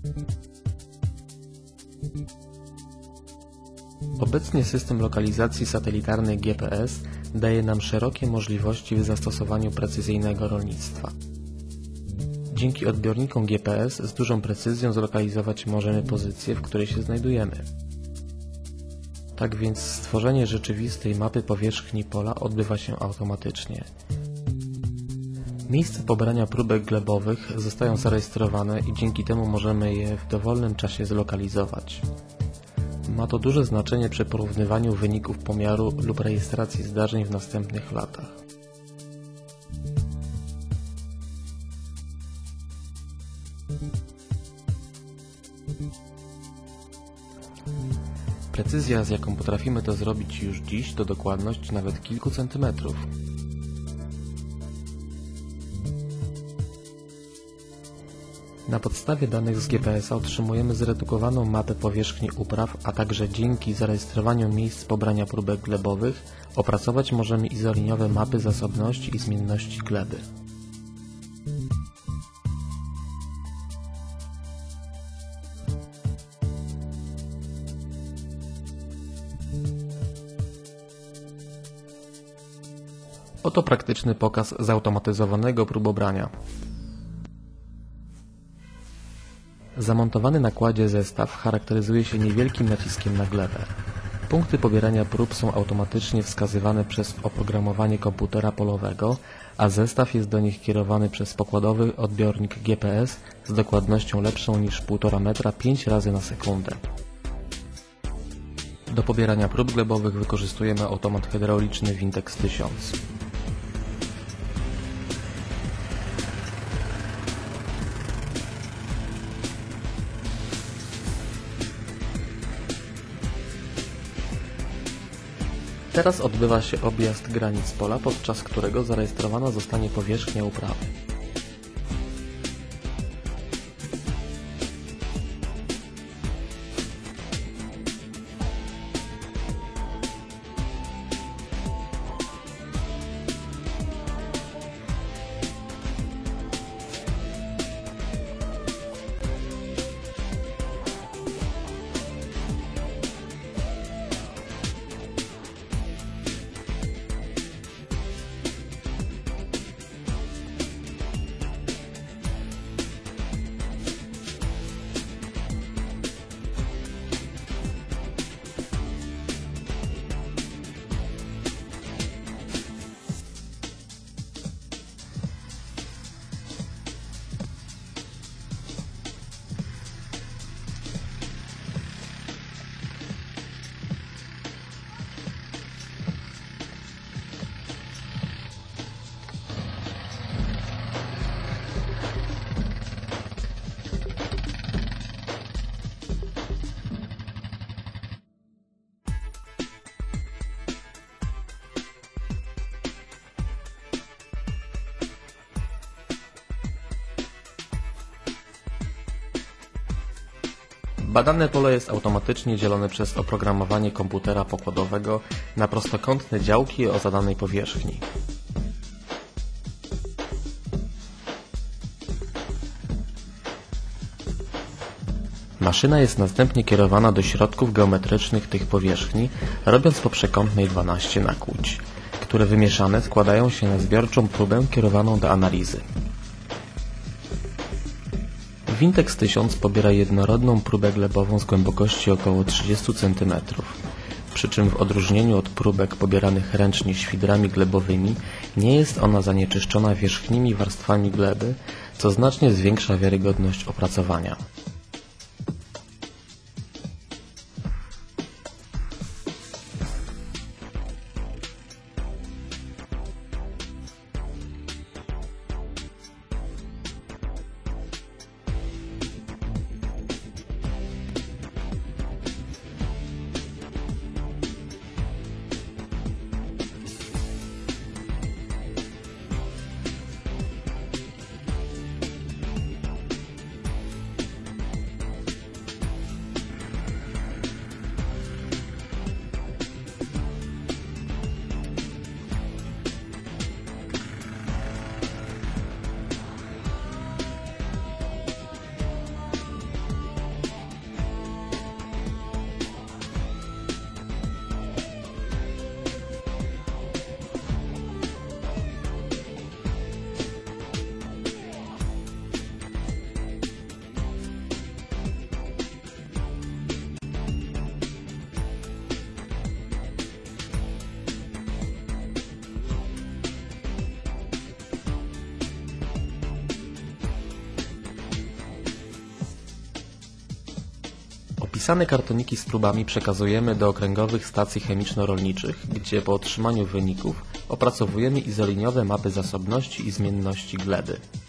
Obecnie system lokalizacji satelitarnej GPS daje nam szerokie możliwości w zastosowaniu precyzyjnego rolnictwa. Dzięki odbiornikom GPS z dużą precyzją zlokalizować możemy pozycję, w której się znajdujemy. Tak więc stworzenie rzeczywistej mapy powierzchni pola odbywa się automatycznie. Miejsca pobrania próbek glebowych zostają zarejestrowane i dzięki temu możemy je w dowolnym czasie zlokalizować. Ma to duże znaczenie przy porównywaniu wyników pomiaru lub rejestracji zdarzeń w następnych latach. Precyzja, z jaką potrafimy to zrobić już dziś, to dokładność nawet kilku centymetrów. Na podstawie danych z GPS-a otrzymujemy zredukowaną mapę powierzchni upraw, a także dzięki zarejestrowaniu miejsc pobrania próbek glebowych opracować możemy izoliniowe mapy zasobności i zmienności gleby. Oto praktyczny pokaz zautomatyzowanego próbobrania. Zamontowany na kładzie zestaw charakteryzuje się niewielkim naciskiem na glebę. Punkty pobierania prób są automatycznie wskazywane przez oprogramowanie komputera polowego, a zestaw jest do nich kierowany przez pokładowy odbiornik GPS z dokładnością lepszą niż 1,5 metra 5 razy na sekundę. Do pobierania prób glebowych wykorzystujemy automat hydrauliczny Wintex 1000. Teraz odbywa się objazd granic pola, podczas którego zarejestrowana zostanie powierzchnia uprawy. Badane pole jest automatycznie dzielone przez oprogramowanie komputera pokładowego na prostokątne działki o zadanej powierzchni. Maszyna jest następnie kierowana do środków geometrycznych tych powierzchni, robiąc po przekątnej 12 nakłuć, które wymieszane składają się na zbiorczą próbę kierowaną do analizy. Wintex 1000 pobiera jednorodną próbę glebową z głębokości około 30 cm, przy czym w odróżnieniu od próbek pobieranych ręcznie świdrami glebowymi nie jest ona zanieczyszczona wierzchnimi warstwami gleby, co znacznie zwiększa wiarygodność opracowania. Spisane kartoniki z próbami przekazujemy do okręgowych stacji chemiczno-rolniczych, gdzie po otrzymaniu wyników opracowujemy izoliniowe mapy zasobności i zmienności gleby.